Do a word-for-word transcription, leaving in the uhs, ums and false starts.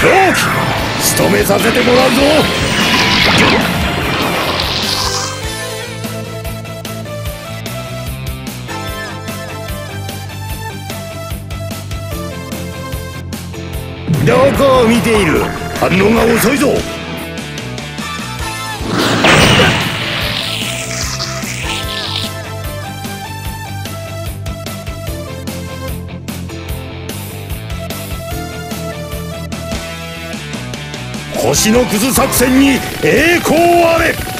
気仕留めさせてもらうぞ。どこを見ている。反応が遅いぞ。星のくず作戦に栄光あれ。